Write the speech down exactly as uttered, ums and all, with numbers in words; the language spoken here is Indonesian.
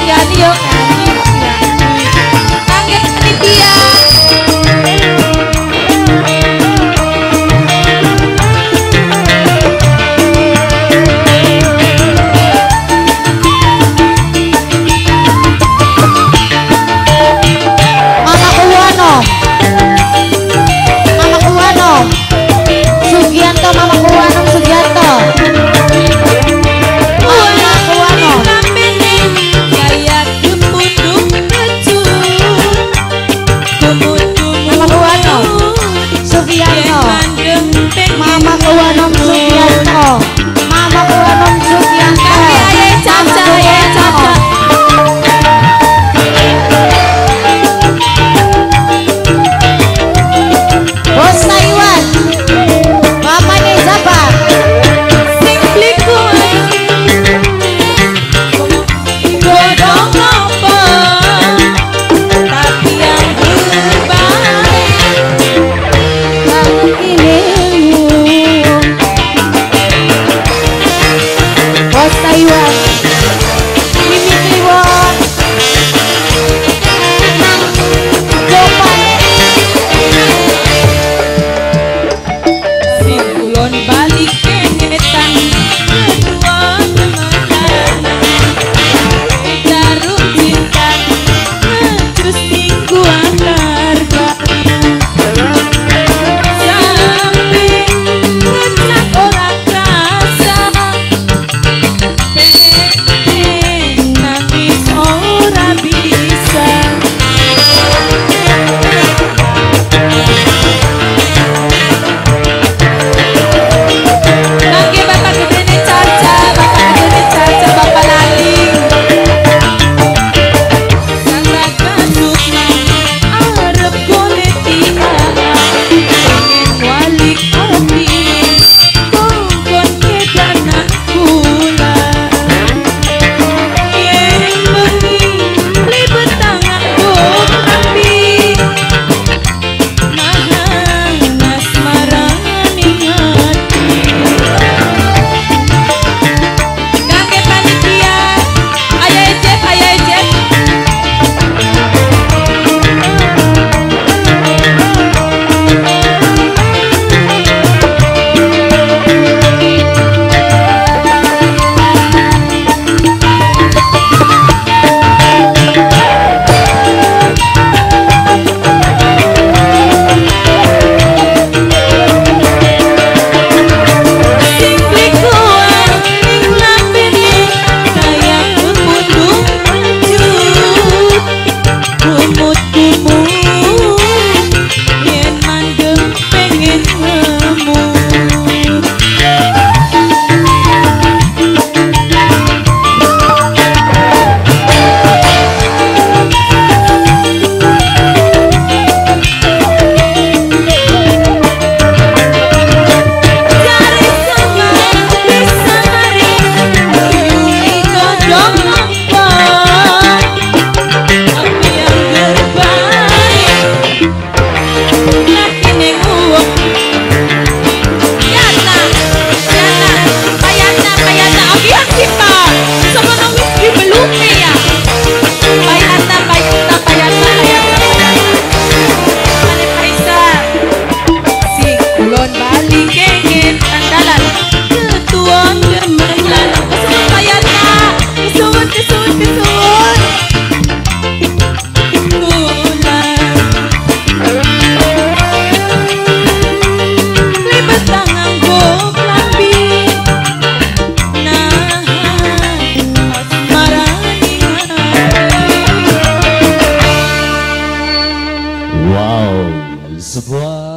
Kristiani yo kami Angget panitia Mama Kuwano Mama Kuwano Sugianto Mama Kuwano Sugianto Mama Kuwano Gaya kepunduk kecul Mama Kuwano Sugianto Mama Kuwano Sugianto Mama Kuwano Sugianto Ayah caca ayah caca Bos Taiwan Mamanya siapa? Simply kuat Godong apa Tapi yang terbaik Lagu ini Bos Taiwan Mimi Kliwon Nang Jopan Simulon balik kengetan kedua temenan Taruh cinta terus minggu harga Sampai ngecak orang rasa Nangis orang bisa Nangge bapak gedene caca, bapak gedene caca, bapak laling Sang baga sukma, arep golek tiang Pengen walik habis, kongkon kedana kula Yen bengi, libet tangan kok rapi Nahan asmarani hati Kakek panitia, ayah Ejep, ayah Ejep Simply kuat, ning lambene Kaya kepunduk lanjut Kumut-kumut Yen mandem pengen ngemut Cari sama bisa mari Yui godong apa Tapi yang terbaik Laki neng uang Yana, Yana, Payana, Payana Oke yang sipa Sama nangis di belumnya ya Payana, Payana, Payana, Payana, Payana Mane Paisa Si kulon balik kengit andalan Ketua gemelan Kesuwun Payana Kesuwun, kesuwun, kesuwun Kulan Libet tangan gok lambi Nahan asmarani hati Wow, sebuah